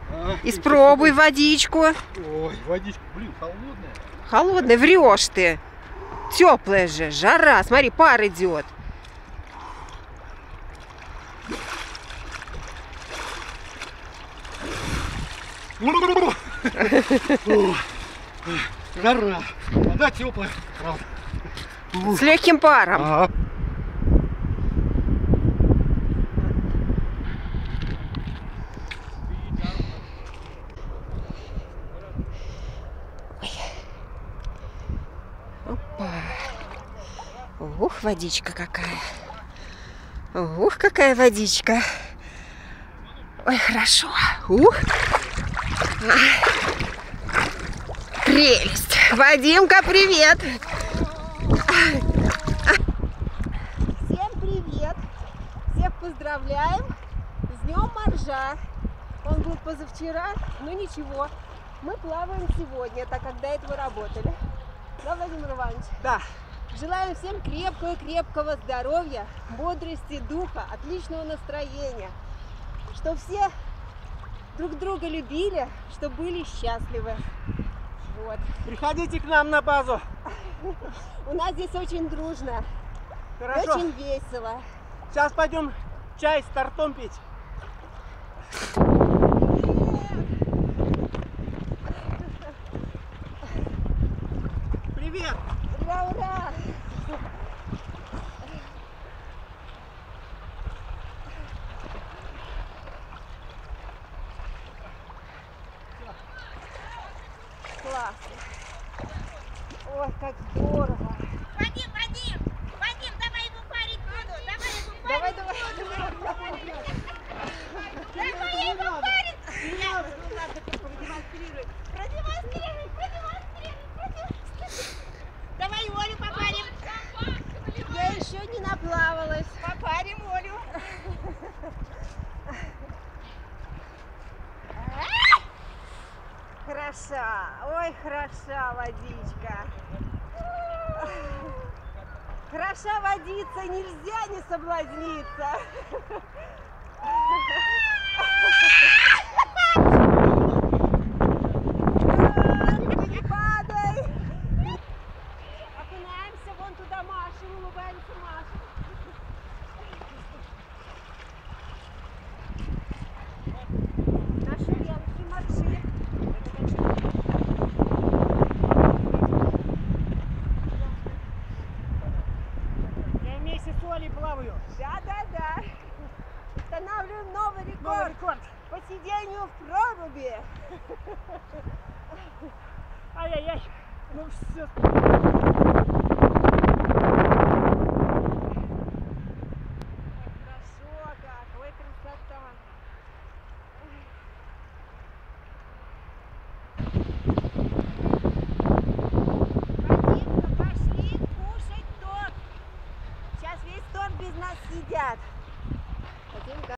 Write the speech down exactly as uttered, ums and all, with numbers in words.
А, Испробуй водичку. Ой, водичка, блин, холодная. Холодная, врешь ты. Теплая же, жара. Смотри, пар идет. Жара. Вода теплая, правда. С легким паром. Ага. Опа. Ух, водичка какая. Ух, какая водичка. Ой, хорошо. Ух. Прелесть. Вадимка, привет. Всем привет. Всех поздравляем с Днем Моржа. Он был позавчера, но ничего. Мы плаваем сегодня, так как до этого работали. Да, Владимир Иванович? Да. Желаем всем крепкого-крепкого здоровья, бодрости духа, отличного настроения. Чтобы все друг друга любили, чтобы были счастливы. Вот. Приходите к нам на базу. У нас здесь очень дружно, Хорошо. очень весело. Сейчас пойдем чай с тортом пить. Привет! Ура, ура! Классно! Ой, как здорово! Вадим, Вадим! Вадим, давай ему парить буду! Давай ему Давай, парить давай! буду! Давай ему парить! Я надо продемонстрировать! Продемонстрируй, продемонстрируй, продемонстрируй! Давай Олю попарим! Я еще не наплавалась. Попарим Олю! Хороша, ой, хороша водичка. Хороша водица, нельзя не соблазниться. Ты не падай. Окунаемся вон туда, машем, улыбаемся, машем. Наши ленты, марши. Я вместе с Олей плаваю. Да, да, да. Устанавливаем новый рекорд. Новый рекорд. По сидению в проруби. Ай-яй-яй. Ну все.